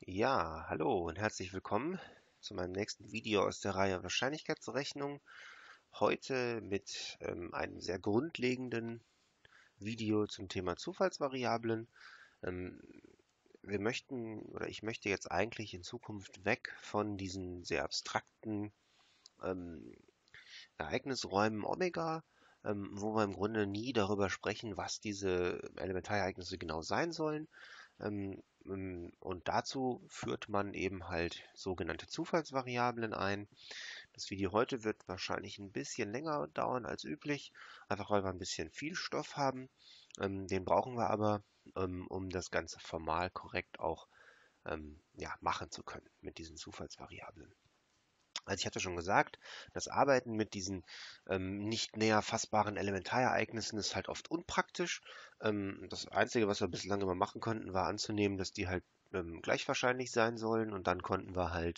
Ja, hallo und herzlich willkommen zu meinem nächsten Video aus der Reihe Wahrscheinlichkeitsrechnung. Heute mit einem sehr grundlegenden Video zum Thema Zufallsvariablen. Ähm, ich möchte jetzt eigentlich in Zukunft weg von diesen sehr abstrakten ähm, Ereignisräumen Omega, wo wir im Grunde nie darüber sprechen, was diese Elementarereignisse genau sein sollen. Und dazu führt man eben halt sogenannte Zufallsvariablen ein. Das Video heute wird wahrscheinlich ein bisschen länger dauern als üblich, einfach weil wir ein bisschen viel Stoff haben. Den brauchen wir aber, um das Ganze formal korrekt auch ja, machen zu können mit diesen Zufallsvariablen. Also ich hatte schon gesagt, das Arbeiten mit diesen nicht näher fassbaren Elementarereignissen ist halt oft unpraktisch. Das Einzige, was wir bislang immer machen konnten, war anzunehmen, dass die halt gleich wahrscheinlich sein sollen und dann konnten wir halt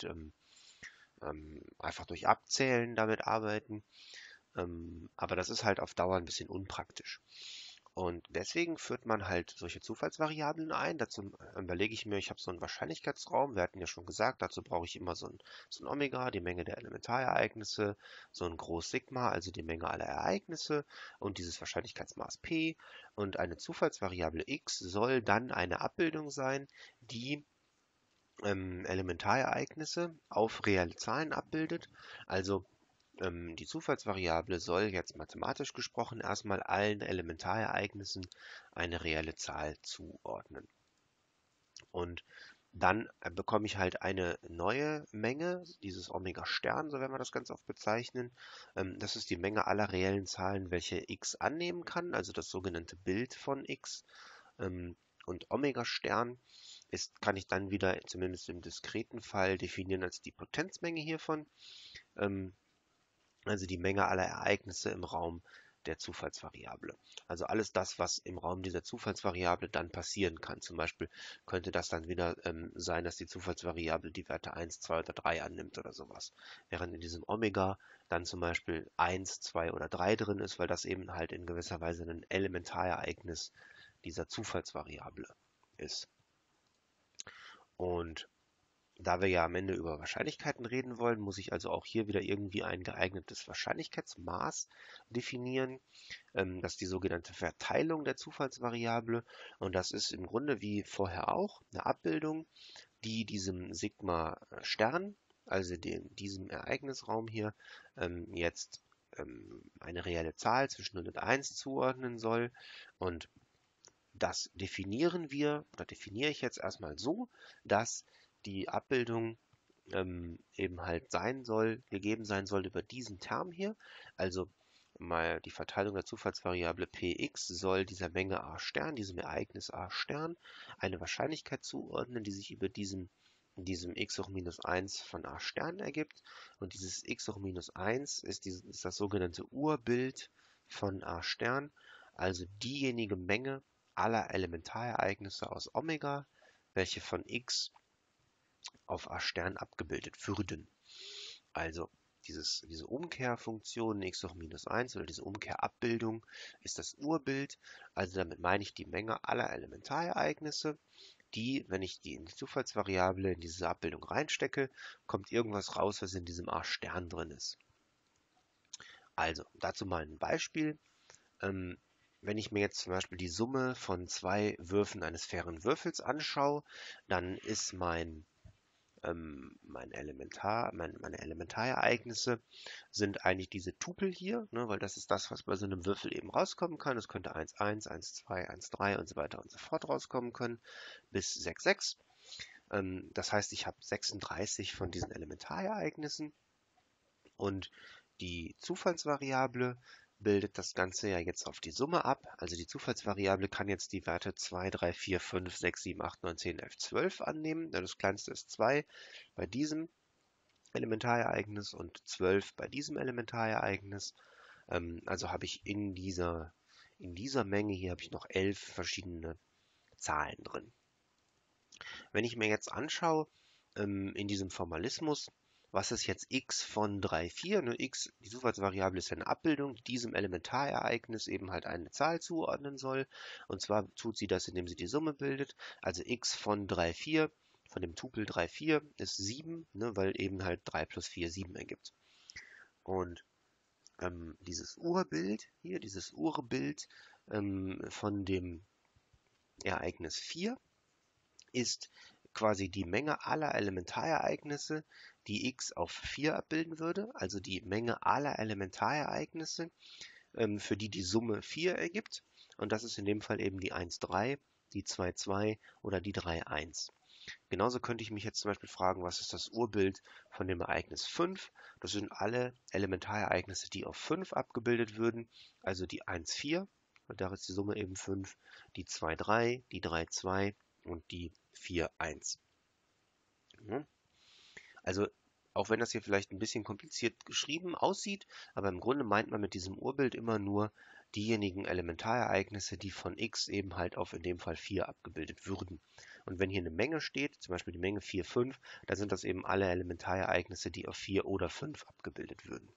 einfach durch Abzählen damit arbeiten. Aber das ist halt auf Dauer ein bisschen unpraktisch. Und deswegen führt man halt solche Zufallsvariablen ein. Dazu überlege ich mir, ich habe so einen Wahrscheinlichkeitsraum. Wir hatten ja schon gesagt, dazu brauche ich immer so ein Omega, die Menge der Elementarereignisse, so ein Groß-Sigma, also die Menge aller Ereignisse und dieses Wahrscheinlichkeitsmaß P. Und eine Zufallsvariable x soll dann eine Abbildung sein, die Elementarereignisse auf reelle Zahlen abbildet. Also die Zufallsvariable soll jetzt mathematisch gesprochen erstmal allen Elementarereignissen eine reelle Zahl zuordnen. Und dann bekomme ich halt eine neue Menge, dieses Omega Stern, so werden wir das ganz oft bezeichnen. Das ist die Menge aller reellen Zahlen, welche x annehmen kann, also das sogenannte Bild von x. Und Omega Stern kann ich dann wieder, zumindest im diskreten Fall, definieren als die Potenzmenge hiervon. Ähm, also die Menge aller Ereignisse im Raum der Zufallsvariable. Also alles das, was im Raum dieser Zufallsvariable dann passieren kann. Zum Beispiel könnte das dann wieder sein, dass die Zufallsvariable die Werte 1, 2 oder 3 annimmt oder sowas. Während in diesem Omega dann zum Beispiel 1, 2 oder 3 drin ist, weil das eben halt in gewisser Weise ein Elementarereignis dieser Zufallsvariable ist. Und da wir ja am Ende über Wahrscheinlichkeiten reden wollen, muss ich also auch hier wieder irgendwie ein geeignetes Wahrscheinlichkeitsmaß definieren. Das ist die sogenannte Verteilung der Zufallsvariable. Und das ist im Grunde wie vorher auch eine Abbildung, die diesem Sigma Stern, also diesem Ereignisraum hier, jetzt eine reelle Zahl zwischen 0 und 1 zuordnen soll. Und das definiere ich jetzt erstmal so, dass die Abbildung eben halt gegeben sein soll über diesen Term hier. Also mal die Verteilung der Zufallsvariable Px soll dieser Menge a Stern, diesem Ereignis a Stern, eine Wahrscheinlichkeit zuordnen, die sich über diesem x hoch minus 1 von a Stern ergibt. Und dieses x hoch minus 1 ist das sogenannte Urbild von a Stern, also diejenige Menge aller Elementarereignisse aus Omega, welche von x auf A Stern abgebildet würden. Also diese Umkehrfunktion x hoch minus 1 oder diese Umkehrabbildung ist das Urbild. Also damit meine ich die Menge aller Elementarereignisse, die, wenn ich die in die Zufallsvariable in diese Abbildung reinstecke, kommt irgendwas raus, was in diesem A Stern drin ist. Also dazu mal ein Beispiel. Ähm, Wenn ich mir jetzt zum Beispiel die Summe von zwei Würfen eines fairen Würfels anschaue, dann ist meine Elementarereignisse sind eigentlich diese Tupel hier, ne, weil das ist das, was bei so einem Würfel eben rauskommen kann. Es könnte 1, 1, 2, 1, 3 und so weiter und so fort rauskommen können, bis 6, 6. Das heißt, ich habe 36 von diesen Elementarereignissen und die Zufallsvariable bildet das Ganze ja jetzt auf die Summe ab. Also die Zufallsvariable kann jetzt die Werte 2, 3, 4, 5, 6, 7, 8, 9, 10, 11, 12 annehmen. Das kleinste ist 2 bei diesem Elementarereignis und 12 bei diesem Elementarereignis. Also habe ich in dieser Menge hier habe ich noch 11 verschiedene Zahlen drin. Wenn ich mir jetzt anschaue, in diesem Formalismus, was ist jetzt x von 3, 4? Ne, x, die Zufallsvariable ist ja eine Abbildung, die diesem Elementarereignis eben halt eine Zahl zuordnen soll. Und zwar tut sie das, indem sie die Summe bildet. Also x von 3, 4 von dem Tupel 3, 4 ist 7, ne, weil eben halt 3 plus 4 7 ergibt. Und dieses Urbild hier, dieses Urbild von dem Ereignis 4 ist quasi die Menge aller Elementarereignisse, die x auf 4 abbilden würde, also die Menge aller Elementarereignisse, für die die Summe 4 ergibt. Und das ist in dem Fall eben die 1, 3, die 2, 2 oder die 3, 1. Genauso könnte ich mich jetzt zum Beispiel fragen, was ist das Urbild von dem Ereignis 5? Das sind alle Elementarereignisse, die auf 5 abgebildet würden, also die 1, 4, und da ist die Summe eben 5, die 2, 3, die 3, 2 und die 4, 1. Ja. Also auch wenn das hier vielleicht ein bisschen kompliziert geschrieben aussieht, aber im Grunde meint man mit diesem Urbild immer nur diejenigen Elementarereignisse, die von x eben halt auf in dem Fall 4 abgebildet würden. Und wenn hier eine Menge steht, zum Beispiel die Menge 4, 5, dann sind das eben alle Elementarereignisse, die auf 4 oder 5 abgebildet würden.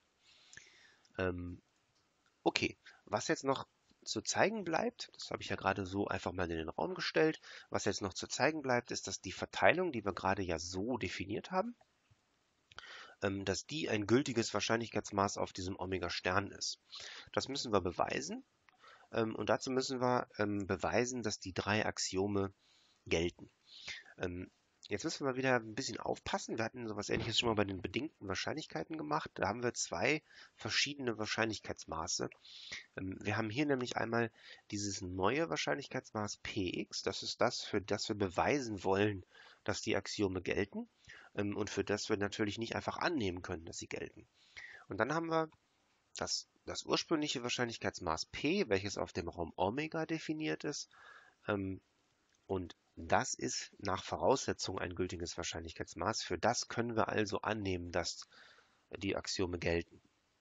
Okay, was jetzt noch zu zeigen bleibt, das habe ich ja gerade so einfach mal in den Raum gestellt, was jetzt noch zu zeigen bleibt, ist, dass die Verteilung, die wir gerade ja so definiert haben, dass die ein gültiges Wahrscheinlichkeitsmaß auf diesem Omega-Stern ist. Das müssen wir beweisen. Und dazu müssen wir beweisen, dass die 3 Axiome gelten. Jetzt müssen wir wieder ein bisschen aufpassen. Wir hatten sowas Ähnliches schon mal bei den bedingten Wahrscheinlichkeiten gemacht. Da haben wir 2 verschiedene Wahrscheinlichkeitsmaße. Wir haben hier nämlich einmal dieses neue Wahrscheinlichkeitsmaß Px. Das ist das, für das wir beweisen wollen, dass die Axiome gelten. Und für das wir natürlich nicht einfach annehmen können, dass sie gelten. Und dann haben wir das ursprüngliche Wahrscheinlichkeitsmaß P, welches auf dem Raum Omega definiert ist. Und das ist nach Voraussetzung ein gültiges Wahrscheinlichkeitsmaß. Für das können wir also annehmen, dass die Axiome gelten.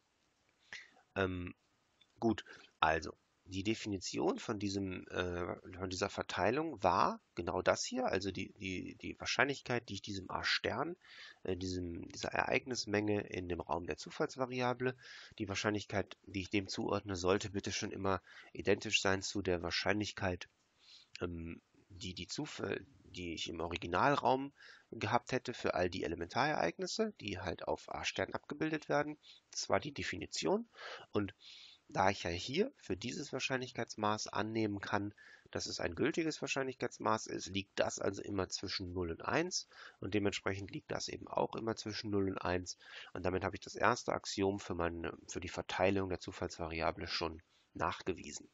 Gut, also die Definition von dieser Verteilung war genau das hier, also die Wahrscheinlichkeit, die ich diesem A-Stern, dieser Ereignismenge in dem Raum der Zufallsvariable, die Wahrscheinlichkeit, die ich dem zuordne, sollte bitte schon immer identisch sein zu der Wahrscheinlichkeit, die ich im Originalraum gehabt hätte für all die Elementarereignisse, die halt auf A-Stern abgebildet werden. Das war die Definition. Und da ich ja hier für dieses Wahrscheinlichkeitsmaß annehmen kann, dass es ein gültiges Wahrscheinlichkeitsmaß ist, liegt das also immer zwischen 0 und 1 und dementsprechend liegt das eben auch immer zwischen 0 und 1 und damit habe ich das erste Axiom für die Verteilung der Zufallsvariable schon nachgewiesen.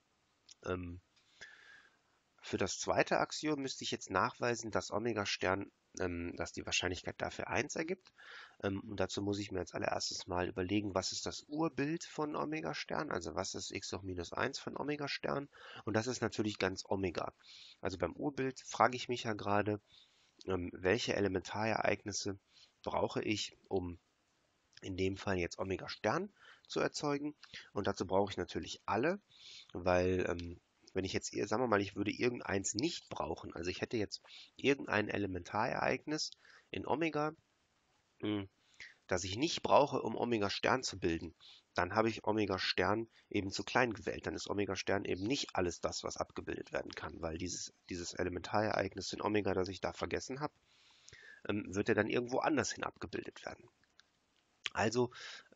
Für das zweite Axiom müsste ich jetzt nachweisen, dass Omega-Stern, dass die Wahrscheinlichkeit dafür 1 ergibt. Und dazu muss ich mir als allererstes mal überlegen, was ist das Urbild von Omega-Stern, also was ist x hoch minus 1 von Omega-Stern. Und das ist natürlich ganz Omega. Also beim Urbild frage ich mich ja gerade, welche Elementarereignisse brauche ich, um in dem Fall jetzt Omega-Stern zu erzeugen. Und dazu brauche ich natürlich alle, weil wenn ich jetzt, sagen wir mal, ich würde irgendeins nicht brauchen, also ich hätte jetzt irgendein Elementarereignis in Omega, das ich nicht brauche, um Omega-Stern zu bilden, dann habe ich Omega-Stern eben zu klein gewählt. Dann ist Omega-Stern eben nicht alles das, was abgebildet werden kann, weil dieses Elementarereignis in Omega, das ich da vergessen habe, wird ja dann irgendwo anders hin abgebildet werden. Also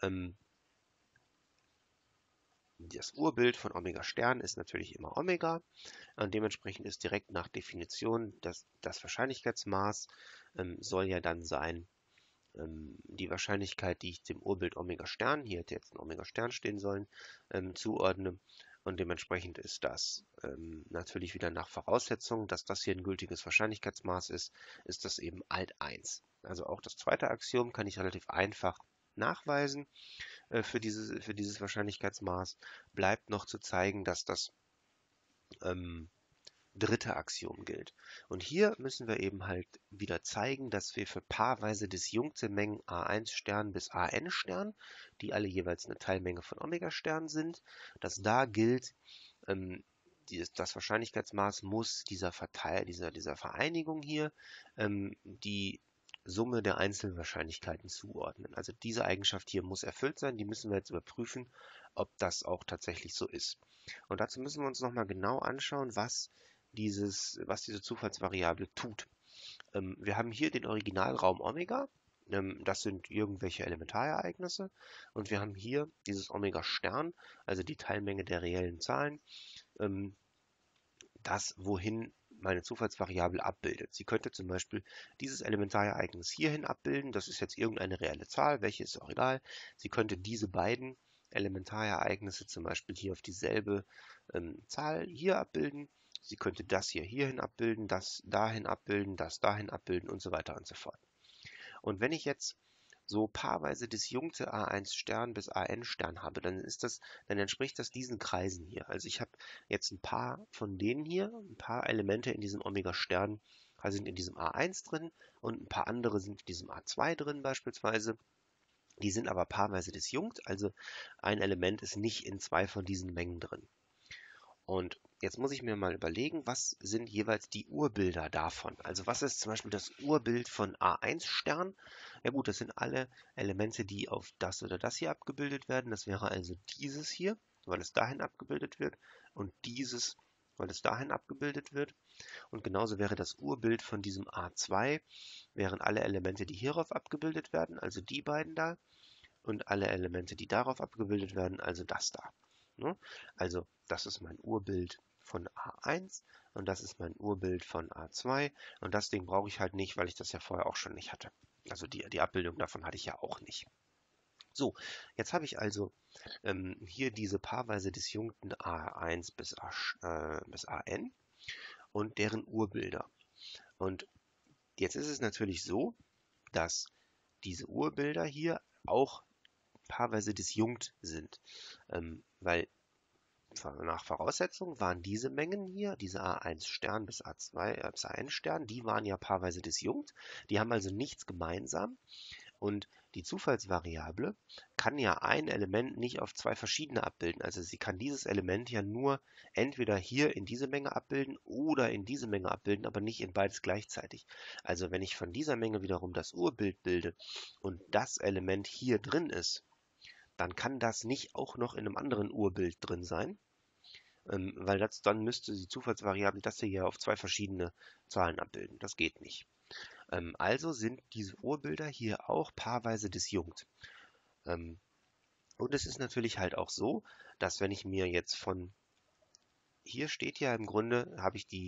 das Urbild von Omega-Stern ist natürlich immer Omega und dementsprechend ist direkt nach Definition das Wahrscheinlichkeitsmaß soll ja dann sein die Wahrscheinlichkeit, die ich dem Urbild Omega-Stern, hier hätte jetzt ein Omega-Stern stehen sollen, zuordne. Und dementsprechend ist das natürlich wieder nach Voraussetzung, dass das hier ein gültiges Wahrscheinlichkeitsmaß ist das eben alt 1. Also auch das zweite Axiom kann ich relativ einfach nachweisen für dieses Wahrscheinlichkeitsmaß. Bleibt noch zu zeigen, dass das dritte Axiom gilt. Und hier müssen wir eben halt wieder zeigen, dass wir für paarweise disjunkte Mengen A1 Stern bis AN Stern, die alle jeweils eine Teilmenge von Omega Stern sind, dass da gilt, das Wahrscheinlichkeitsmaß muss dieser Vereinigung hier die Summe der Einzelwahrscheinlichkeiten zuordnen. Also diese Eigenschaft hier muss erfüllt sein, die müssen wir jetzt überprüfen, ob das auch tatsächlich so ist. Und dazu müssen wir uns nochmal genau anschauen, was diese Zufallsvariable tut. Wir haben hier den Originalraum Omega. Das sind irgendwelche Elementarereignisse. Und wir haben hier dieses Omega-Stern, also die Teilmenge der reellen Zahlen, ähm, das, wohin meine Zufallsvariable abbildet. Sie könnte zum Beispiel dieses Elementarereignis hierhin abbilden. Das ist jetzt irgendeine reelle Zahl, welche ist auch egal. Sie könnte diese beiden Elementarereignisse zum Beispiel hier auf dieselbe Zahl hier abbilden. Sie könnte das hier hierhin abbilden, das dahin abbilden, das dahin abbilden und so weiter und so fort. Und wenn ich jetzt so paarweise disjunkte A1 Stern bis AN Stern habe, dann entspricht das diesen Kreisen hier. Also ich habe jetzt ein paar von denen hier, ein paar Elemente in diesem Omega Stern sind in diesem A1 drin und ein paar andere sind in diesem A2 drin beispielsweise. Die sind aber paarweise disjunkt, also ein Element ist nicht in zwei von diesen Mengen drin. Und jetzt muss ich mir mal überlegen, was sind jeweils die Urbilder davon? Also was ist zum Beispiel das Urbild von A1 Stern? Ja gut, das sind alle Elemente, die auf das oder das hier abgebildet werden. Das wäre also dieses hier, weil es dahin abgebildet wird, und dieses, weil es dahin abgebildet wird. Und genauso wäre das Urbild von diesem A2, wären alle Elemente, die hierauf abgebildet werden, also die beiden da, und alle Elemente, die darauf abgebildet werden, also das da. Ne? Also das ist mein Urbild von A1 und das ist mein Urbild von A2 und das Ding brauche ich halt nicht, weil ich das ja vorher auch schon nicht hatte. Also die Abbildung davon hatte ich ja auch nicht. So, jetzt habe ich also hier diese paarweise disjunkten A1 bis AN und deren Urbilder. Und jetzt ist es natürlich so, dass diese Urbilder hier auch paarweise disjunkt sind, weil nach Voraussetzung waren diese Mengen hier, diese A1 Stern bis A2, bis AN Stern, die waren ja paarweise disjunkt, die haben also nichts gemeinsam und die Zufallsvariable kann ja ein Element nicht auf zwei verschiedene abbilden. Also sie kann dieses Element ja nur entweder hier in diese Menge abbilden oder in diese Menge abbilden, aber nicht in beides gleichzeitig. Also wenn ich von dieser Menge wiederum das Urbild bilde und das Element hier drin ist, dann kann das nicht auch noch in einem anderen Urbild drin sein, weil dann müsste die Zufallsvariable das hier ja auf zwei verschiedene Zahlen abbilden. Das geht nicht. Also sind diese Urbilder hier auch paarweise disjunkt. Ähm, und es ist natürlich halt auch so, dass wenn ich mir jetzt hier steht ja im Grunde, habe ich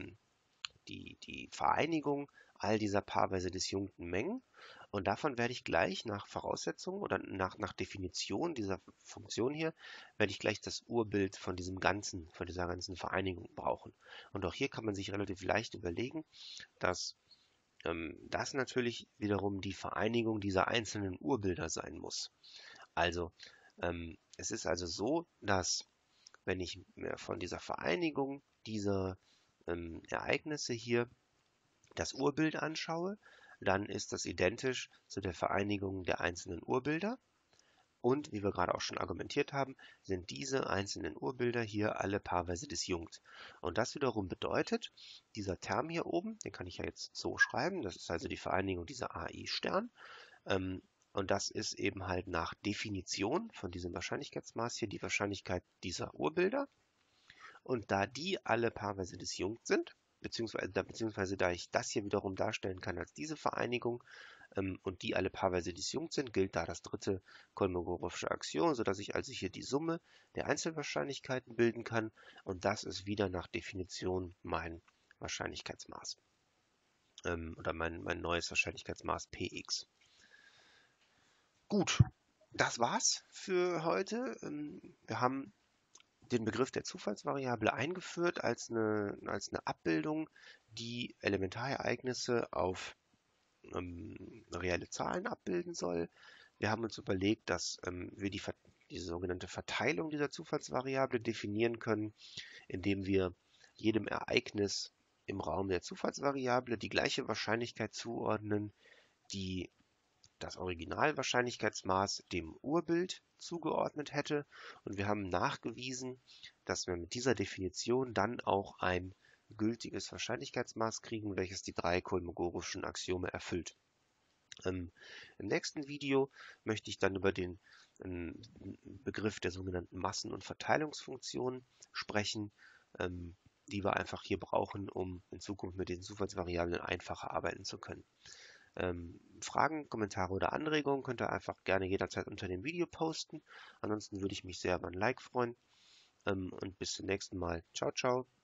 die Vereinigung all dieser paarweise disjunkten Mengen und davon werde ich gleich nach Voraussetzung oder nach Definition dieser Funktion hier, werde ich gleich das Urbild von von dieser ganzen Vereinigung brauchen. Und auch hier kann man sich relativ leicht überlegen, dass das natürlich wiederum die Vereinigung dieser einzelnen Urbilder sein muss. Also es ist also so, dass wenn ich mir von dieser Vereinigung dieser Ereignisse hier das Urbild anschaue, dann ist das identisch zu der Vereinigung der einzelnen Urbilder. Und wie wir gerade auch schon argumentiert haben, sind diese einzelnen Urbilder hier alle paarweise disjunkt. Und das wiederum bedeutet, dieser Term hier oben, den kann ich ja jetzt so schreiben, das ist also die Vereinigung dieser AI-Stern. Und das ist eben halt nach Definition von diesem Wahrscheinlichkeitsmaß hier die Wahrscheinlichkeit dieser Urbilder. Und da die alle paarweise disjunkt sind, beziehungsweise da ich das hier wiederum darstellen kann als diese Vereinigung und die alle paarweise disjunkt sind, gilt da das dritte Kolmogorovsche Axiom, sodass ich also hier die Summe der Einzelwahrscheinlichkeiten bilden kann und das ist wieder nach Definition mein Wahrscheinlichkeitsmaß oder mein neues Wahrscheinlichkeitsmaß Px. Gut, das war's für heute. Wir haben den Begriff der Zufallsvariable eingeführt als eine Abbildung, die Elementarereignisse auf reelle Zahlen abbilden soll. Wir haben uns überlegt, dass wir diese sogenannte Verteilung dieser Zufallsvariable definieren können, indem wir jedem Ereignis im Raum der Zufallsvariable die gleiche Wahrscheinlichkeit zuordnen, die das Originalwahrscheinlichkeitsmaß dem Urbild zugeordnet hätte und wir haben nachgewiesen, dass wir mit dieser Definition dann auch ein gültiges Wahrscheinlichkeitsmaß kriegen, welches die drei Kolmogorowschen Axiome erfüllt. Im nächsten Video möchte ich dann über den Begriff der sogenannten Massen- und Verteilungsfunktion sprechen. die wir einfach hier brauchen, um in Zukunft mit den Zufallsvariablen einfacher arbeiten zu können. Fragen, Kommentare oder Anregungen könnt ihr einfach gerne jederzeit unter dem Video posten. Ansonsten würde ich mich sehr über ein Like freuen. Und bis zum nächsten Mal. Ciao, ciao.